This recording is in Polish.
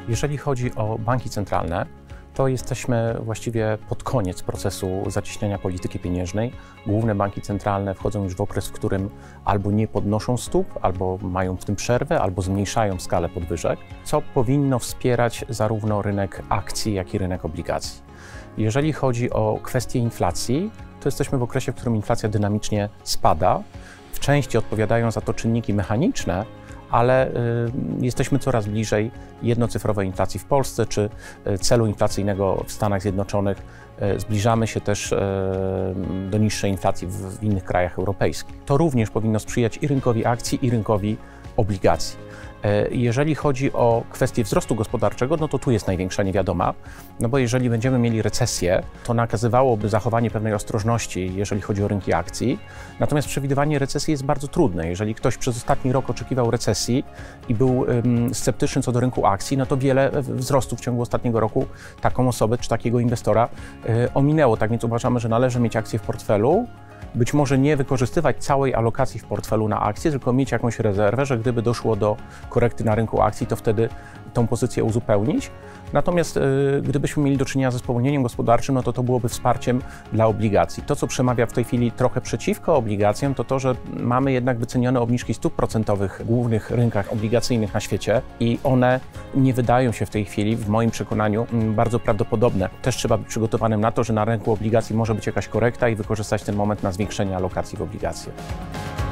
Jeżeli chodzi o banki centralne, to jesteśmy właściwie pod koniec procesu zacieśniania polityki pieniężnej. Główne banki centralne wchodzą już w okres, w którym albo nie podnoszą stóp, albo mają w tym przerwę, albo zmniejszają skalę podwyżek, co powinno wspierać zarówno rynek akcji, jak i rynek obligacji. Jeżeli chodzi o kwestię inflacji, to jesteśmy w okresie, w którym inflacja dynamicznie spada. W części odpowiadają za to czynniki mechaniczne, ale jesteśmy coraz bliżej jednocyfrowej inflacji w Polsce czy celu inflacyjnego w Stanach Zjednoczonych. Zbliżamy się też do niższej inflacji w innych krajach europejskich. To również powinno sprzyjać i rynkowi akcji, i rynkowi obligacji. Jeżeli chodzi o kwestię wzrostu gospodarczego, no to tu jest największa niewiadoma, no bo jeżeli będziemy mieli recesję, to nakazywałoby zachowanie pewnej ostrożności, jeżeli chodzi o rynki akcji, natomiast przewidywanie recesji jest bardzo trudne. Jeżeli ktoś przez ostatni rok oczekiwał recesji i był sceptyczny co do rynku akcji, no to wiele wzrostu w ciągu ostatniego roku taką osobę czy takiego inwestora ominęło. Tak więc uważamy, że należy mieć akcje w portfelu, być może nie wykorzystywać całej alokacji w portfelu na akcje, tylko mieć jakąś rezerwę, że gdyby doszło do korekty na rynku akcji, to wtedy tą pozycję uzupełnić. Natomiast gdybyśmy mieli do czynienia ze spowolnieniem gospodarczym, no to byłoby wsparciem dla obligacji. To, co przemawia w tej chwili trochę przeciwko obligacjom, to to, że mamy jednak wycenione obniżki stóp procentowych w głównych rynkach obligacyjnych na świecie i one nie wydają się w tej chwili, w moim przekonaniu, bardzo prawdopodobne. Też trzeba być przygotowanym na to, że na rynku obligacji może być jakaś korekta i wykorzystać ten moment na zwiększenie alokacji w obligacje.